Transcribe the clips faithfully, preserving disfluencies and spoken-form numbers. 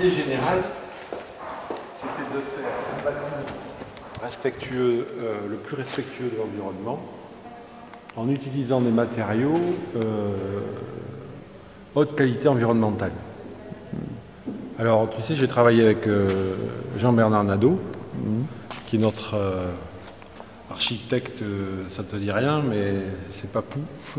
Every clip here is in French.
l'idée générale, c'était de faire un bâtiment respectueux, euh, le plus respectueux de l'environnement, en utilisant des matériaux euh, haute qualité environnementale. Alors, tu sais, j'ai travaillé avec euh, Jean-Bernard Nadeau, mmh. qui est notre euh, architecte, euh, ça te dit rien, mais c'est Papou,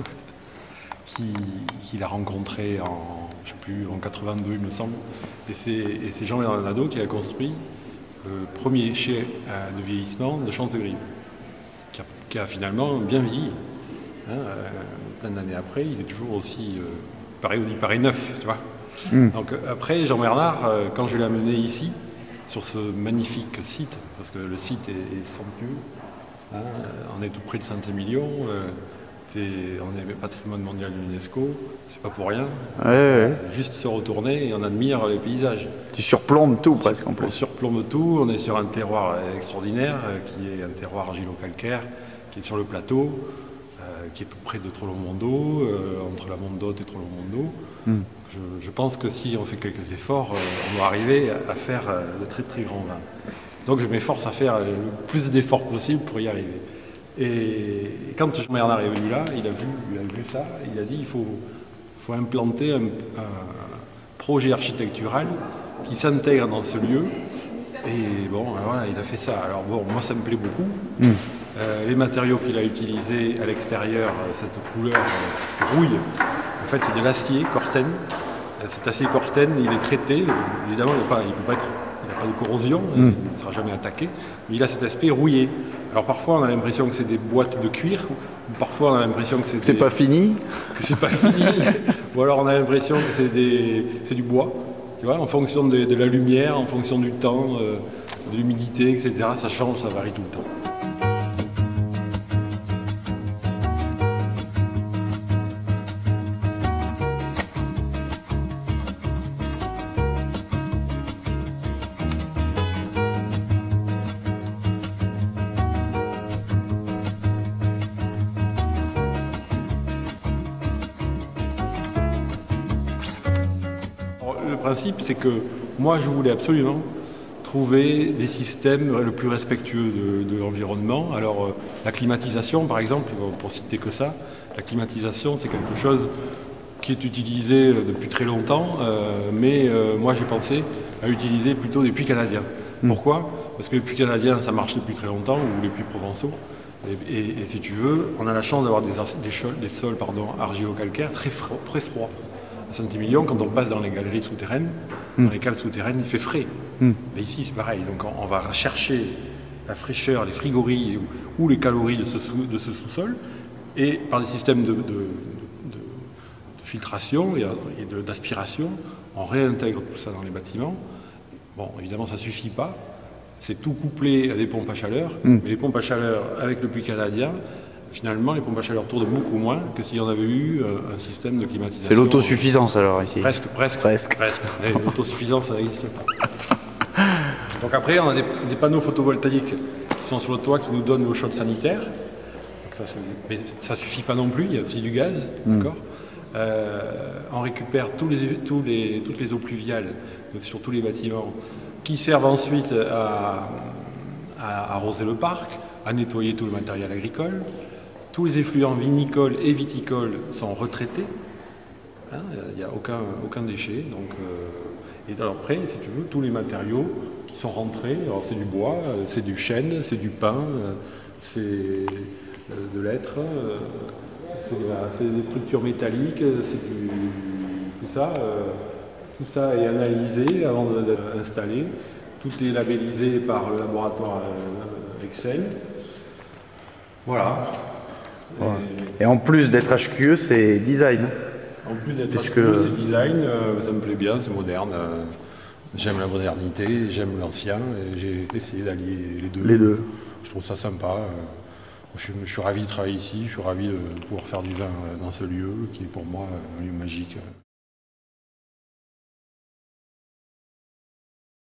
qui, qui l'a rencontré en, je sais plus, en quatre-vingt-deux, il me semble. Et c'est Jean-Bernard Nadeau qui a construit le premier chai euh, de vieillissement de Chantegrive, qui a, qui a finalement bien vieilli. Hein, euh, plein d'années après, il est toujours aussi, euh, pareil, il paraît neuf, tu vois. Mm. Donc après, Jean-Bernard, euh, quand je l'ai amené ici, sur ce magnifique site, parce que le site est, est somptueux, hein, on est tout près de Saint-Émilion, euh, on est patrimoine mondial de l'UNESCO, c'est pas pour rien. Ouais, ouais. Juste se retourner et on admire les paysages. Tu surplombes tout, on presque en plus. On surplombe tout, on est sur un terroir extraordinaire, euh, qui est un terroir argilo-calcaire, qui est sur le plateau, euh, qui est tout près de Trollomondo, euh, entre la Mondotte et Trollomondo. Mm. Je, je pense que si on fait quelques efforts, euh, on va arriver à faire euh, de très très grands vins. Donc je m'efforce à faire le plus d'efforts possible pour y arriver. Et quand Jean-Bernard est venu là, il a vu, il a vu ça, il a dit il faut, faut implanter un, un projet architectural qui s'intègre dans ce lieu. Et bon, voilà, il a fait ça. Alors bon, moi ça me plaît beaucoup. Mm. Euh, les matériaux qu'il a utilisés à l'extérieur, cette couleur euh, rouille, en fait c'est de l'acier Corten. Cet acier Corten, il est traité, évidemment il ne peut pas être, il n'a pas de corrosion, mm. il ne sera jamais attaqué, mais il a cet aspect rouillé. Alors parfois on a l'impression que c'est des boîtes de cuir, ou parfois on a l'impression que c'est des... pas fini, que c'est pas fini, ou alors on a l'impression que c'est des... c'est du bois, tu vois, en fonction de, de la lumière, en fonction du temps, euh, de l'humidité, et cetera. Ça change, ça varie tout le temps. Le principe, c'est que moi, je voulais absolument trouver des systèmes le plus respectueux de, de l'environnement. Alors, euh, la climatisation, par exemple, pour citer que ça, la climatisation, c'est quelque chose qui est utilisé depuis très longtemps, euh, mais euh, moi, j'ai pensé à utiliser plutôt des puits canadiens. Mmh. Pourquoi? Parce que les puits canadiens, ça marche depuis très longtemps, ou les puits provençaux. Et, et, et si tu veux, on a la chance d'avoir des, des, des sols argilo-calcaires très, fro très froids. À Saint-Émilion, quand on passe dans les galeries souterraines, mm. dans les cales souterraines, il fait frais. Mm. Mais ici, c'est pareil. Donc, on, on va chercher la fraîcheur, les frigories ou, ou les calories de ce, sous, de ce sous-sol, et par des systèmes de, de, de, de, de filtration et, et d'aspiration, on réintègre tout ça dans les bâtiments. Bon, évidemment, ça ne suffit pas. C'est tout couplé à des pompes à chaleur. Mm. Mais les pompes à chaleur, avec le puits canadien, finalement, les pompes à chaleur tournent beaucoup moins que s'il y en avait eu euh, un système de climatisation. C'est l'autosuffisance alors ici. Presque, presque. Presque. presque. L'autosuffisance, ça n'existe pas. Donc après, on a des, des panneaux photovoltaïques qui sont sur le toit qui nous donnent l'eau chaude sanitaire. Donc ça, mais ça ne suffit pas non plus, il y a aussi du gaz. Mm. D'accord. Euh, on récupère tous les, tous les, toutes les eaux pluviales sur tous les bâtiments qui servent ensuite à, à arroser le parc, à nettoyer tout le matériel agricole. Tous les effluents vinicoles et viticoles sont retraités. Il hein, n'y a aucun, aucun déchet. Donc, euh, et alors après, si tu veux, tous les matériaux qui sont rentrés, alors c'est du bois, c'est du chêne, c'est du pin, c'est euh, de l'être, euh, c'est des structures métalliques, c'est du tout ça. Euh, tout ça est analysé avant d'être installé. Tout est labellisé par le laboratoire euh, Excel. Voilà. Ouais. Et en plus d'être H Q E, c'est design. En plus d'être Puisque... H Q E, c'est design, euh, ça me plaît bien, c'est moderne. Euh, j'aime la modernité, j'aime l'ancien, et j'ai essayé d'allier les deux. Les deux. Je trouve ça sympa. Euh, je, je suis ravi de travailler ici, je suis ravi de pouvoir faire du vin dans ce lieu qui est pour moi un lieu magique.